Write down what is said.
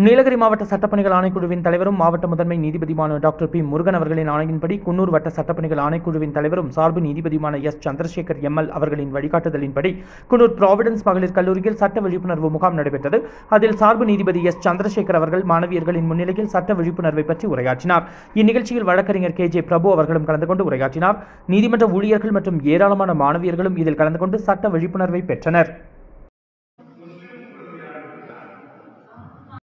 நீலகிரி மாவட்ட சட்டப்பணிகள் ஆணைக்குழுவின் தலைவரும் மாவட்ட முதன்மை நீதிபதியுமான டாக்டர் பி முருகன் அவர்களின் ஆணையின்படி குன்னூர் வட்ட சட்டப்பணிகள் ஆணைக்குழுவின் தலைவரும் சார்பு நீதிபதியுமான எஸ் சந்திரசேகர் எம்எல் அவர்களின் வழிகாட்டுதலின்படி குன்னூர் ப்ராவிடன்ஸ் மகளிர் கல்லூரியில் சட்ட விழிப்புணர்வு முகாம் நடைபெற்றது. அதில் சார்பு நீதிபதி எஸ் சந்திரசேகர் அவர்கள் மாணவியர்களின் முன்னிலையில் சட்ட விழிப்புணர்வை பற்றி உரையாற்றினார். இந்நிகழ்ச்சியில் வழக்கறிஞர் கே ஜே பிரபு அவர்களும் கலந்து கொண்டு உரையாற்றினார். நீதிமன்ற ஊழியர்கள் மற்றும் ஏராளமான மாணவியர்களும் இதில் கலந்து கொண்டு சட்ட விழிப்புணர்வை பெற்றனர்.